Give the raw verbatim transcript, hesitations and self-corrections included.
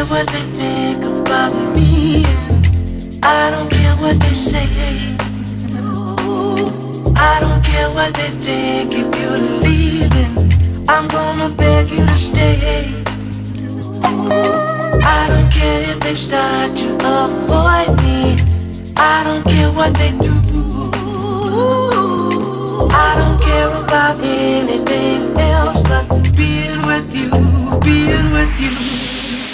what they think about me. I don't care what they say. I don't care what they think. If you're leaving, I'm gonna beg you to stay. I don't care if they start to avoid me. I don't care what they do. I don't care about anything else but being with you, being with you.